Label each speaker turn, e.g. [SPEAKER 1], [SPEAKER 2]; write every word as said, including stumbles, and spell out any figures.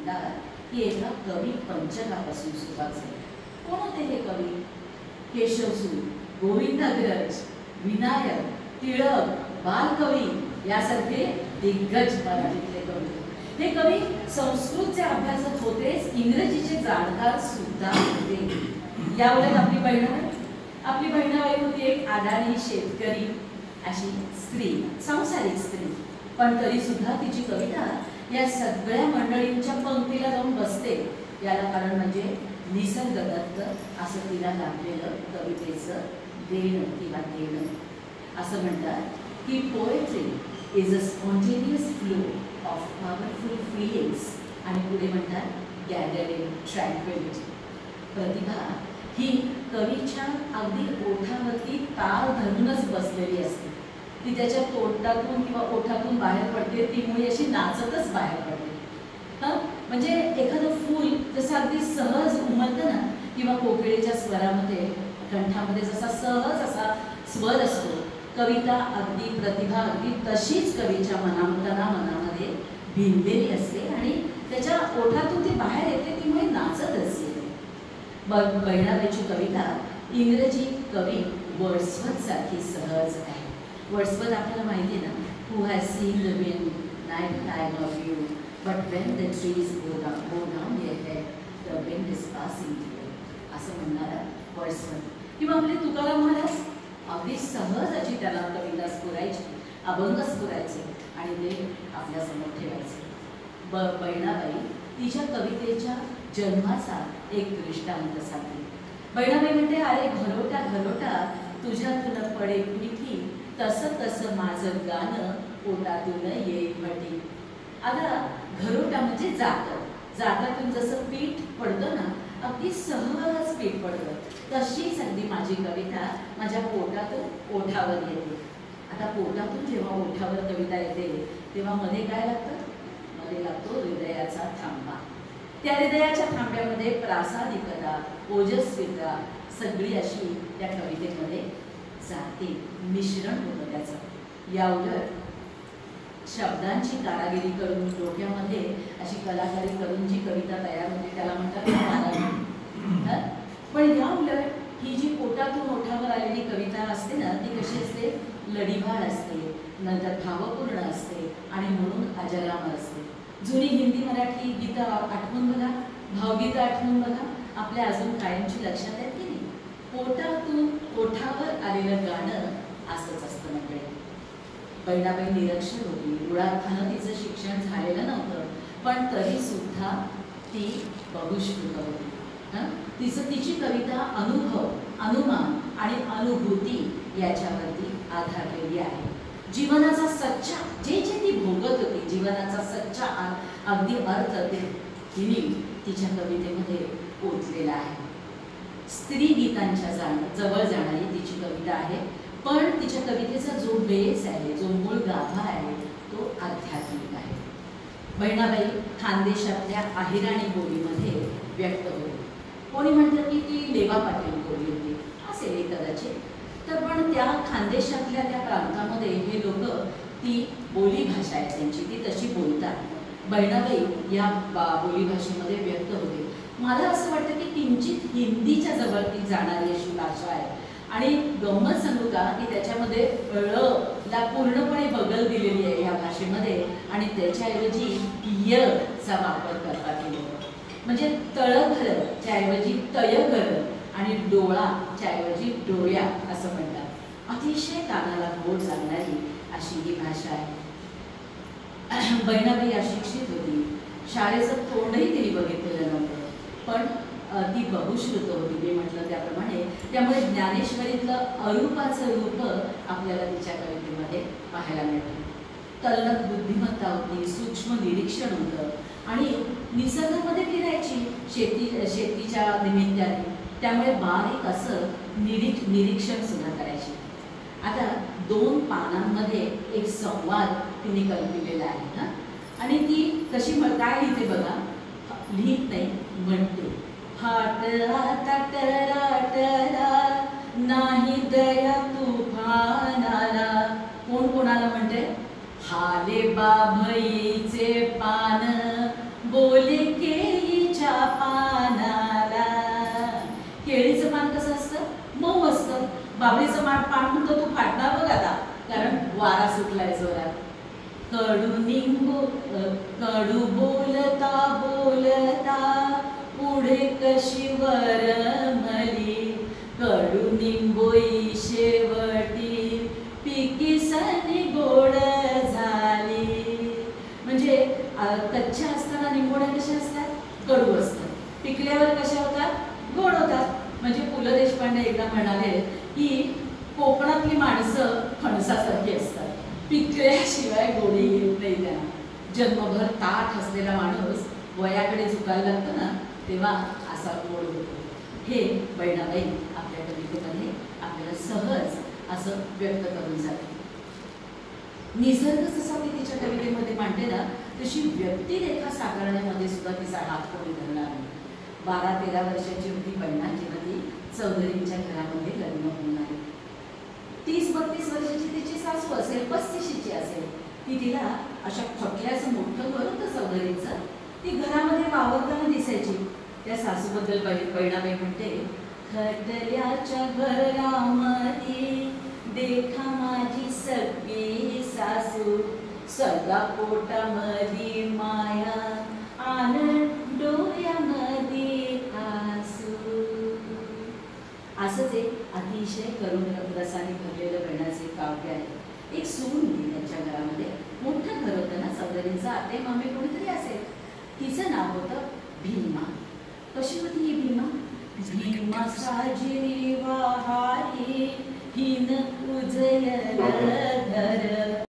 [SPEAKER 1] म्हणतात की एका कवी पंचकापासून सुरुवात झाली. कोण होते हे कवी? केशवसूत, गोविंदाग्रज, विनायक, टिळक, बालकवी यासारखे दिग्गज मराठीतले कवी. हे कवी संस्कृतचे अभ्यासक होतेच, इंग्रजीचे जाणकार सुद्धा होते. याउलट आपली बहिणाबाई आपली बहिणाबाई होती एक अडाणी शेतकरी अशी स्त्री, संसारिक स्त्री. पण तरी सुद्धा तिची कविता या सगळ्या मंडळींच्या पंक्तीला जाऊन बसते. याला कारण म्हणजे निसर्ग दत्त असं तिला लाभलेलं कवितेचं देणं किंवा देणं. असं म्हणतात की poetry is a spontaneous flow of powerful feelings. आणि पुढे म्हणतात गॅदर्ड इन ट्रँक्विलिटी. प्रतिभा ही कवीच्या अगदी ओठावरती ताल धरूनच बसलेली असते. ती त्याच्या तोंडातून किंवा ओठातून बाहेर पडते, ती मुळे अशी नाचतच बाहेर पडते. हां, म्हणजे एखादं फूल जसं अगदी सहज उमलतं ना, किंवा कोकिळेच्या स्वरामध्ये कंठामध्ये जसा सहज असा स्वर असतो, कविता अगदी प्रतिभा अगदी तशीच कवीच्या मनामताना मनामध्ये भिनलेली असते आणि त्याच्या ओठातून ती बाहेर येते, ती मुळे नाचतच येते. बहिणाबाईची कविता इंग्रजी कवी वर्ड्सवर्थ सारखी सहज आहे. वर्ड्सवर्थ आपल्याला माहिती आहे ना, who has seen the wind night time of you but when the trees go down go down your head the wind is passing through, असं म्हणणारा वर्ड्सवर्थ. किंवा आपले तुकाराम महाराज अगदी सहज अशी त्याला कविता स्फुरायची, अभंग स्फुरायचे आणि ते आपल्यासमोर ठेवायचे. ब बहिणाबाई तिच्या कवितेच्या जन्माचा एक दृष्टांत सांगते. बहिणाबाई म्हणते, अरे घरोटा घरोटा तुझ्यातून पडे पिठी, तसं तसं माझं गाणं पोटातून येईल म्हटी. आता घरोटा म्हणजे जातं, जातातून जसं पीठ पडतं ना, अगदी सहज पीठ पडतं, तशीच अगदी माझी कविता माझ्या पोटातून ओठावर येते. आता पोटातून जेव्हा ओठावर कविता येते तेव्हा मध्ये काय लागतं? मध्ये लागतो हृदयाचा थांबा. त्या हृदयाच्या थांब्यामध्ये प्रासादिकता, ओजस्विता सगळी अशी त्या कवितेमध्ये जाते, मिश्रण होतं त्याचं. याउलट शब्दांची कारागिरी करून डोक्यामध्ये अशी कलाकारी करून जी कविता तयार होते त्याला म्हणतात कारागिरी. पण याउलट ही जी पोटातून ओठावर आलेली कविता असते ना, ती कशी असते? लढीभार असते, नंतर भावपूर्ण असते आणि म्हणून अजरामर असते. जुनी हिंदी मराठी गीतं आठवून बघा, भावगीतं आठवून बघा, आपल्या अजून कायमची लक्षात येत की नाही? पोटातून ओठावर आलेलं गाणं असंच असतं मंडळी. बहिणाबाई निरक्षर होती, मुळार्थानं तिचं शिक्षण झालेलं नव्हतं, पण तरी सुद्धा ती बहुश्रुत होती. हां, तिचं तिची कविता अनुभव, अनुमान आणि अनुभूती याच्यावरती आधारलेली आहे. जीवनाचा सच्चा जे जे ती भोगत होती, जीवनाचा सच्चा अगदी अर्थ ते तिने तिच्या कवितेमध्ये पोचलेला आहे. स्त्री गीतांच्या जाण जवळ जाणारी तिची कविता आहे, पण तिच्या कवितेचा जो बेस आहे, जो मूळ गाभा आहे, तो आध्यात्मिक आहे. बहिणाबाई खानदेशातल्या अहिराणी बोलीमध्ये व्यक्त होते. कोणी म्हणतं की ती लेवा पाटील बोली होती, असेल कदाचित. तर पण त्या खानदेशातल्या त्या प्रांतामध्ये हे लोक ती बोली भाषा आहे त्यांची, ती तशी बोलतात. बहिणाबाई या बा बोली भाषेमध्ये व्यक्त होते. मला असं वाटतं की किंचित हिंदीच्या जवळ ती जाणारी अशी भाषा आहे. आणि गंमत सांगू का की त्याच्यामध्ये ळ ला पूर्णपणे बगल दिलेली आहे या भाषेमध्ये आणि त्याच्याऐवजी य चा वापर करतात हे लोक. म्हणजे तळघर ऐवजी तयघर आणि डोळाच्या ऐवजी डोळ्या असं म्हणतात. अतिशय कानाला गोड लागणारी अशी ही भाषा आहे. बहिणाबाई अशिक्षित होती, शाळेचं तोंडही तिने बघितलेलं नव्हतं, पण ती बहुश्रुत होती मी म्हटलं त्याप्रमाणे. त्यामुळे ज्ञानेश्वरीतलं अरूपाचं रूप आपल्याला तिच्या कवितेमध्ये पाहायला मिळतं. तल्लख बुद्धिमत्ता होती, सूक्ष्म निरीक्षण होतं आणि निसर्गामध्ये फिरायची शेती शेतीच्या निमित्ताने, त्यामुळे बारीक असं निरीक्ष निरीक्षण सुद्धा करायची. आता दोन पानांमध्ये एक संवाद तिने कल्पिलेला आहे ना, आणि ती कशी काय लिहिते बघा, लिहित नाही म्हणते. हाट टरा टरा नाही दया तुफानाला. कोण कोणाला म्हणते? हाले बाभईचे पान बोले केळीच्या पानाला. केळीचं पान कसं असतं? मऊ असतं. बाबळीचं पान पान म्हणतो तू फाटणार बघ आता, कारण वारा सुटलाय जोरात. कडू निंबू कडू बोलता बोलता पुढे कशी वरमली, कडू निंबोई शेवटी पिकीसनी गोड झाली. म्हणजे कच्च्या असताना निंबोड्या कशा असतात? कडू असतात. पिकल्यावर कशा होतात? गोड होतात. म्हणजे पु ल देशपांडे एकदा म्हणाले की कोकणातली माणसं फणसासारखी असतात, पिकल्याशिवाय गोडी येत नाही त्यांना. जन्मभर ताठ असलेला माणूस वयाकडे झुकायला लागतो ना, तेव्हा असा गोड होतो. हे बहिणाबाई आपल्या कवितेमध्ये आपल्याला सहज असं व्यक्त करून जाते. निसर्ग जसा ती तिच्या कवितेमध्ये मांडते ना, तशी व्यक्तिरेखा साकारण्यामध्ये सुद्धा तिचा हात कोणी धरणार नाही. बारा तेरा वर्षाची होती बहिणा जेव्हा ती चौधरींच्या घरामध्ये लग्न होणार. तीस बत्तीस वर्षाची तिची सासू असेल, पस्तीशीची असेल. ती तिला अशा खटल्याचं मोठं घर होतं चौधरींचं, ती घरामध्ये वावरताना दिसायची. त्या सासूबद्दल बहिणाबाई म्हणते, खटल्याच्या घरामध्ये देखा माझी सगळी सासू, सदा पोटामध्ये माया आनंद डोळ्यामध्ये आसू. असंच एक अतिशय करुण रसाने भरलेलं बहिणाचे काव्य आहे. एक सून होती त्यांच्या घरामध्ये. मोठं घर होतं ना चौधरींचं, आते मामे कोणीतरी असेल. तिचं नाव होतं भीमा. कशी होती ही भीमा? भीमा साजरी वाहारी हिन उजयल धर